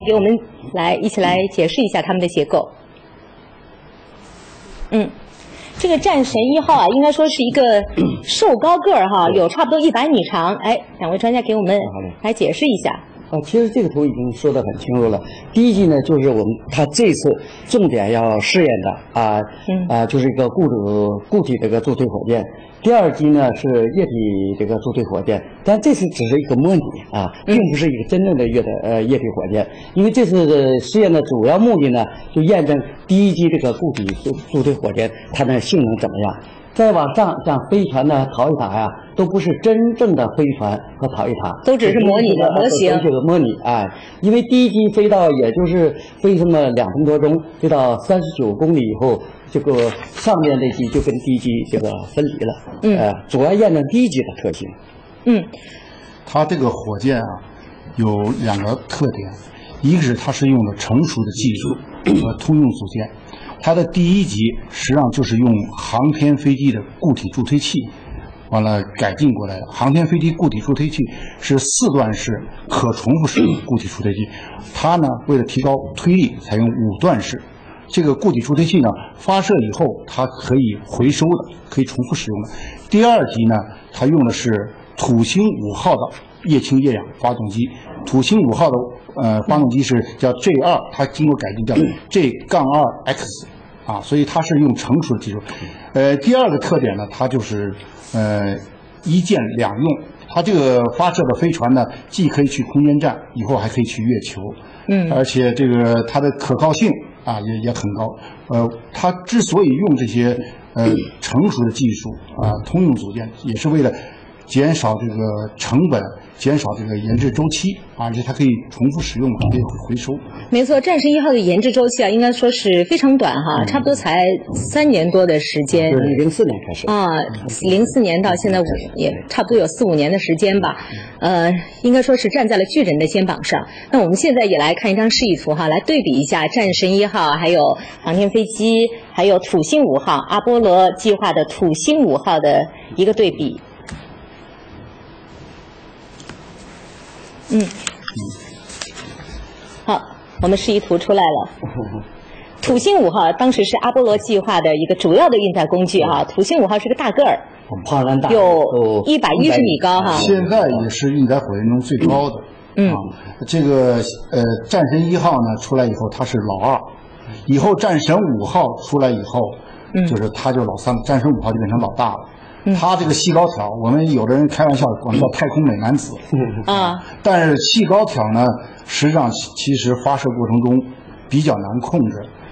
给我们一起来解释一下它们的结构。这个战神1号啊，应该说是一个瘦高个儿哈，有差不多100米长。哎，两位专家给我们来解释一下。 其实这个图已经说得很清楚了。第一级呢，就是它这次重点要试验的就是一个固体这个助推火箭。第二级呢是液体这个助推火箭，但这次只是一个模拟并不是一个真正的液体火箭。因为这次的试验的主要目的呢，就验证第一级这个固体助推火箭它的性能怎么样。再往上，像飞船的逃逸塔呀，都不是真正的飞船和逃逸塔， 都只是模拟的模型。 这个模拟因为第一级飞到也就是飞这么2分多钟，飞到39公里以后，这个上面这级就跟第一级这个分离了。主要验证第一级的特性。 它这个火箭有2个特点，一个是它是用的成熟的技术和通用组件。它的第一级实际上就是用航天飞机的固体助推器，完了改进过来的。航天飞机固体助推器是4段式可重复使用固体助推器，它呢为了提高推力，采用5段式。这个固体助推器呢发射以后，它可以回收的，可以重复使用的。第二级呢，它用的是土星5号的液氢液氧发动机。土星5号的发动机是叫 J2， 它经过改进叫 J-2X 所以它是用成熟的技术。第二个特点呢，它就是一箭两用。它这个发射的飞船呢，既可以去空间站，以后还可以去月球。而且这个它的可靠性也很高。它之所以用这些成熟的技术通用组件，也是为了减少这个成本，减少这个研制周期，而且它可以重复使用，可以回收。 没错，战神1号的研制周期应该说是非常短差不多才3年多的时间。 就是04年开始 04年到现在也差不多有4、5年的时间吧。应该说是站在了巨人的肩膀上。那我们现在也来看一张示意图来对比一下战神1号，还有航天飞机，还有土星5号阿波罗计划的土星5号的一个对比。好，我们示意图出来了。土星5号当时是阿波罗计划的一个主要的运载工具土星5号是个大个儿， 庞然大， 有110米高现在也是运载火箭中最高的。这个战神1号呢出来以后，它是老2，以后战神5号出来以后，就是它就老3，战神5号就变成老大了。他这个细高挑，我们有的人开玩笑管他叫太空美男子但是细高挑呢，实际上其实发射过程中比较难控制。